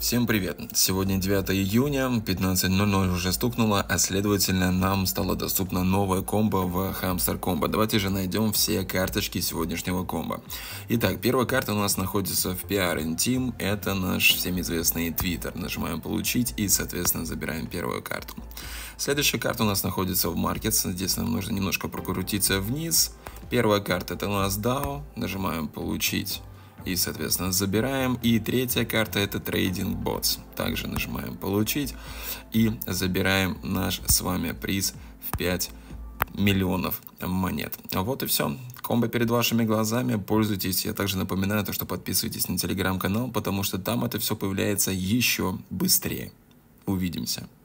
Всем привет! Сегодня 9 июня, 15:00 уже стукнуло, а следовательно нам стало доступно новое комбо в Hamster Combo. Давайте же найдем все карточки сегодняшнего комбо. Итак, первая карта у нас находится в PR Team, это наш всем известный Twitter. Нажимаем получить и, соответственно, забираем первую карту. Следующая карта у нас находится в Markets, здесь нам нужно немножко прокрутиться вниз. Первая карта это у нас DAO, нажимаем получить. И, соответственно, забираем. И третья карта это Trading Bots. Также нажимаем получить. И забираем наш с вами приз в 5 миллионов монет. Вот и все. Комбо перед вашими глазами. Пользуйтесь. Я также напоминаю, что подписывайтесь на телеграм-канал, потому что там это все появляется еще быстрее. Увидимся.